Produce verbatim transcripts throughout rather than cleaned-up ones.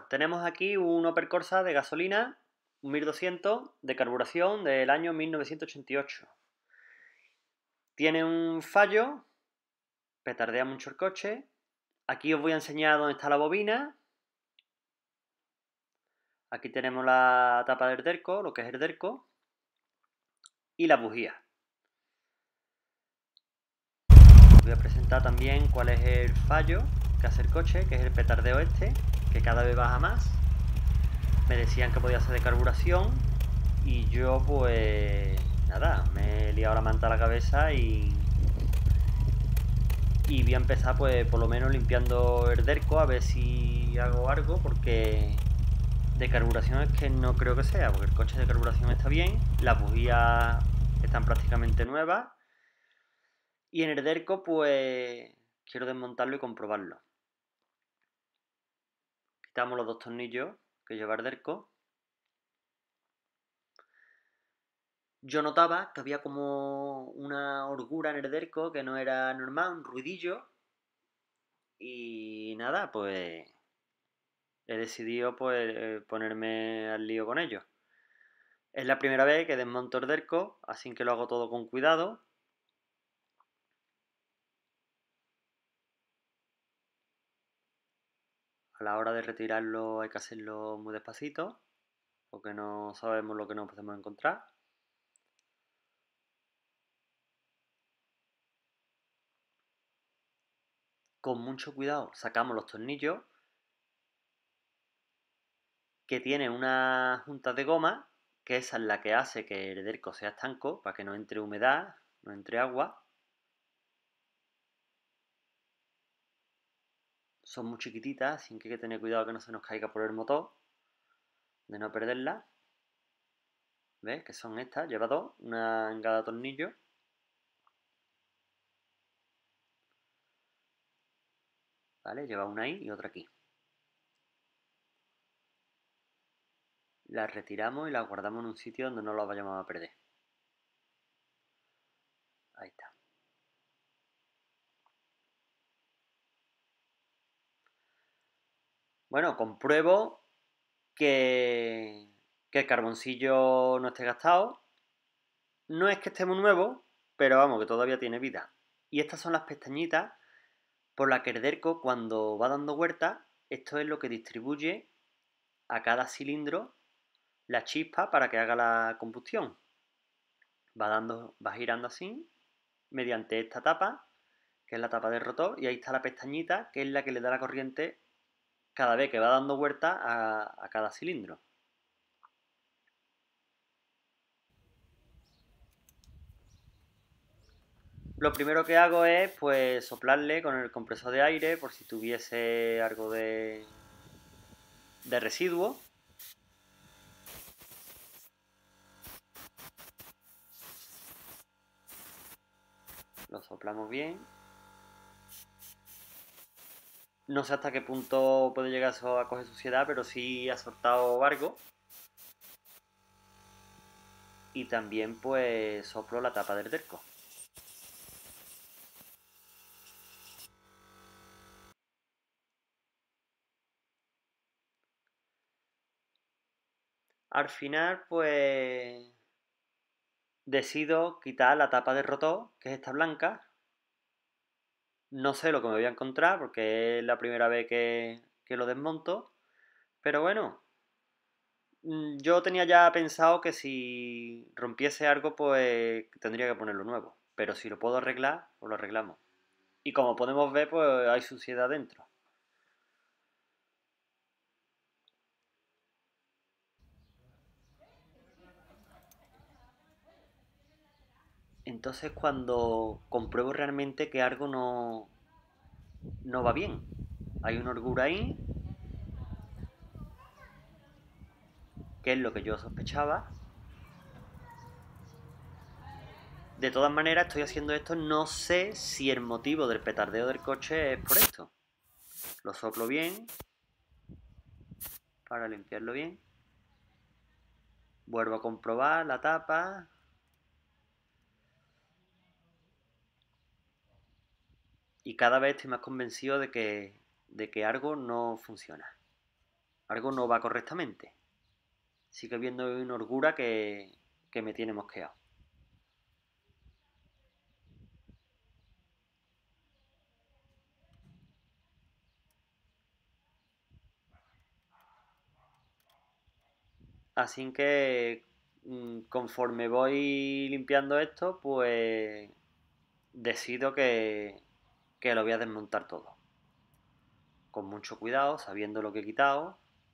tenemos aquí un Opel Corsa de gasolina, un mil doscientos de carburación del año mil novecientos ochenta y ocho. Tiene un fallo, petardea mucho el coche. Aquí os voy a enseñar dónde está la bobina. Aquí tenemos la tapa del derco, lo que es el derco, y la bujía. Os voy a presentar también cuál es el fallo que hace el coche, que es el petardeo este, que cada vez baja más. Me decían que podía ser de carburación y yo pues nada, me he liado la manta a la cabeza y y voy a empezar pues por lo menos limpiando el derco a ver si hago algo, porque de carburación es que no creo que sea, porque el coche de carburación está bien, las bujías están prácticamente nuevas y en el derco pues quiero desmontarlo y comprobarlo. Quitamos los dos tornillos que lleva el derco. Yo notaba que había como una holgura en el derco que no era normal, un ruidillo. Y nada, pues he decidido pues ponerme al lío con ello. Es la primera vez que desmonto el derco, así que lo hago todo con cuidado. A la hora de retirarlo hay que hacerlo muy despacito, porque no sabemos lo que nos podemos encontrar. Con mucho cuidado sacamos los tornillos, que tiene una junta de goma, que esa es la que hace que el derco sea estanco, para que no entre humedad, no entre agua. Son muy chiquititas, así que hay que tener cuidado que no se nos caiga por el motor, de no perderla. ¿Ves? Que son estas, lleva dos, una en cada tornillo. ¿Vale? Lleva una ahí y otra aquí. Las retiramos y las guardamos en un sitio donde no las vayamos a perder. Ahí está. Bueno, compruebo que, que el carboncillo no esté gastado. No es que esté muy nuevo, pero vamos, que todavía tiene vida. Y estas son las pestañitas por las que el derco, cuando va dando vueltas, esto es lo que distribuye a cada cilindro la chispa para que haga la combustión. Va dando, va girando así, mediante esta tapa, que es la tapa del rotor, y ahí está la pestañita, que es la que le da la corriente cada vez que va dando vueltas a, a cada cilindro. Lo primero que hago es pues soplarle con el compresor de aire por si tuviese algo de, de residuo. Lo soplamos bien. No sé hasta qué punto puede llegar eso a coger suciedad, pero sí ha soltado algo. Y también pues soplo la tapa del derco. Al final pues decido quitar la tapa del rotor, que es esta blanca. No sé lo que me voy a encontrar porque es la primera vez que, que lo desmonto. Pero bueno, yo tenía ya pensado que si rompiese algo, pues tendría que ponerlo nuevo. Pero si lo puedo arreglar, pues lo arreglamos. Y como podemos ver, pues hay suciedad dentro. Entonces cuando compruebo realmente que algo no, no va bien. Hay una holgura ahí, que es lo que yo sospechaba. De todas maneras, estoy haciendo esto, no sé si el motivo del petardeo del coche es por esto. Lo soplo bien, para limpiarlo bien. Vuelvo a comprobar la tapa. Y cada vez estoy más convencido de que, de que algo no funciona. algo no va correctamente. Sigue habiendo una holgura que, que me tiene mosqueado. Así que conforme voy limpiando esto, pues decido que, que lo voy a desmontar todo. Con mucho cuidado, sabiendo lo que he quitado.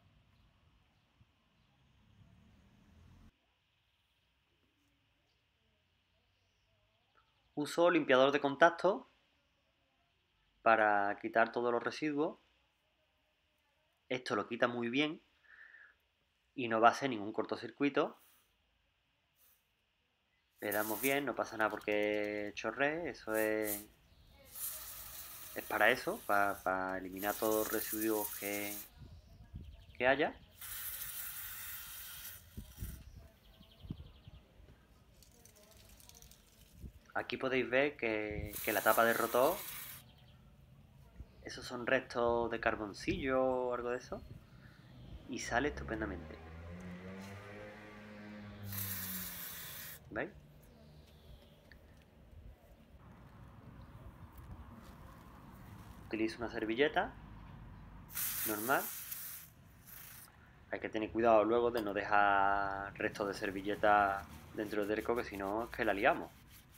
Uso limpiador de contacto para quitar todos los residuos. Esto lo quita muy bien y no va a hacer ningún cortocircuito. Le damos bien, no pasa nada porque chorree, eso es, es para eso, para, para eliminar todos los residuos que, que haya. Aquí podéis ver que, que la tapa de rotor, esos son restos de carboncillo o algo de eso, y sale estupendamente. ¿Veis? Utilizo una servilleta normal. Hay que tener cuidado luego de no dejar restos de servilleta dentro del derco, que si no es que la liamos.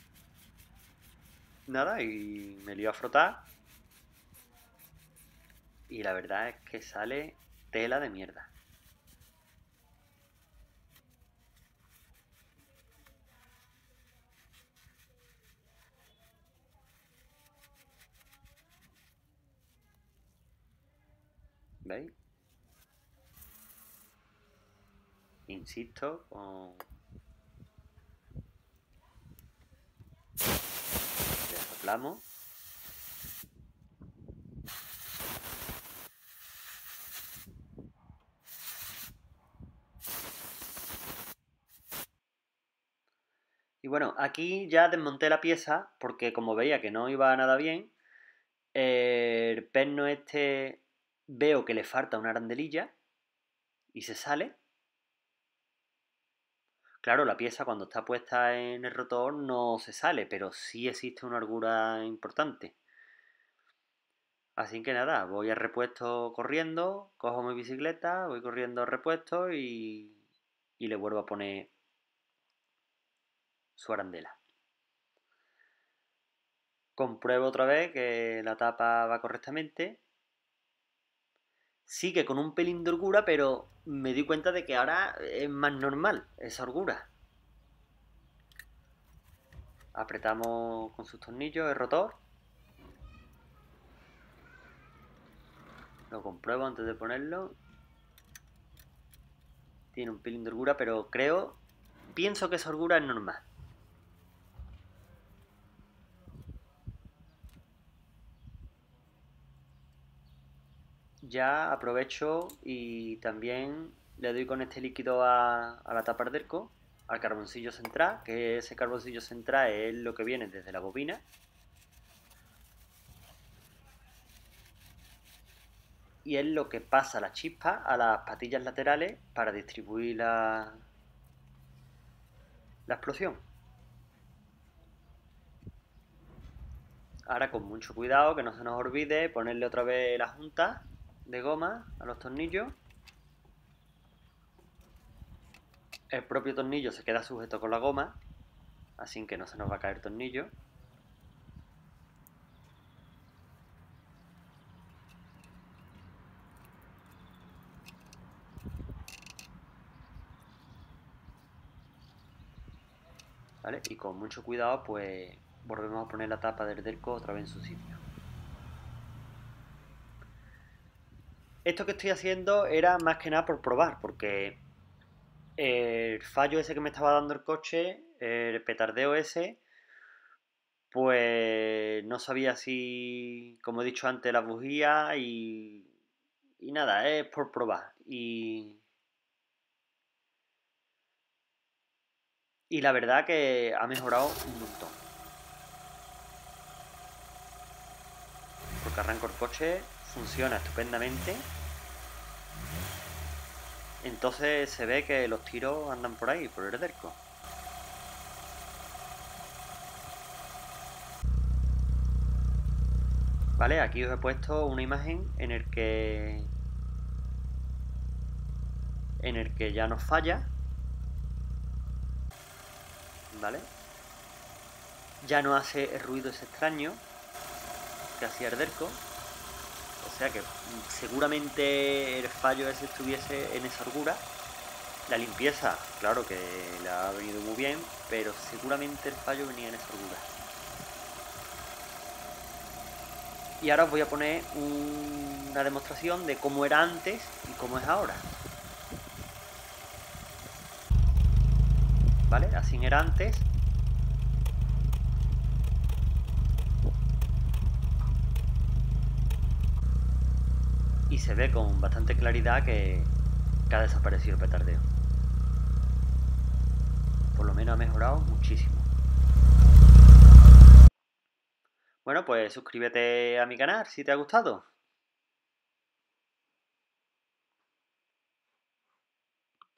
Nada, y me lío a frotar. Y la verdad es que sale tela de mierda. ¿Veis? Insisto con... Desoplamos. Y bueno, aquí ya desmonté la pieza porque como veía que no iba nada bien, el perno este veo que le falta una arandelilla y se sale. Claro, la pieza cuando está puesta en el rotor no se sale, pero sí existe una holgura importante. Así que nada, voy al repuesto corriendo, cojo mi bicicleta, voy corriendo al repuesto y, y le vuelvo a poner su arandela. Compruebo otra vez que la tapa va correctamente. Sigue con un pelín de holgura, pero me di cuenta de que ahora es más normal esa holgura. Apretamos con sus tornillos el rotor. Lo compruebo antes de ponerlo. Tiene un pelín de holgura, pero creo, pienso que esa holgura es normal. Ya aprovecho y también le doy con este líquido a, a la tapa del derco, al carboncillo central, que ese carboncillo central es lo que viene desde la bobina. Y es lo que pasa la chispa a las patillas laterales para distribuir la, la explosión. Ahora con mucho cuidado, que no se nos olvide ponerle otra vez la junta de goma a los tornillos. El propio tornillo se queda sujeto con la goma, así que no se nos va a caer el tornillo. ¿Vale? Y con mucho cuidado pues volvemos a poner la tapa del derco otra vez en su sitio. Esto que estoy haciendo era más que nada por probar, porque el fallo ese que me estaba dando el coche, el petardeo ese, pues no sabía si, como he dicho antes, la bujía y, y nada, es por probar. Y, y la verdad que ha mejorado un montón. Porque arranco el coche, funciona estupendamente. Entonces se ve que los tiros andan por ahí, por el cerco. Vale, aquí os he puesto una imagen en el que en el que ya nos falla, ¿vale? Ya no hace el ruido ese extraño que hacía el Derco. O sea que seguramente el fallo ese estuviese en esa holgura. La limpieza, claro que le ha venido muy bien, pero seguramente el fallo venía en esa holgura. Y ahora os voy a poner un, una demostración de cómo era antes y cómo es ahora. ¿Vale? Así era antes. Y se ve con bastante claridad que, que ha desaparecido el petardeo. Por lo menos ha mejorado muchísimo. Bueno, pues suscríbete a mi canal si te ha gustado.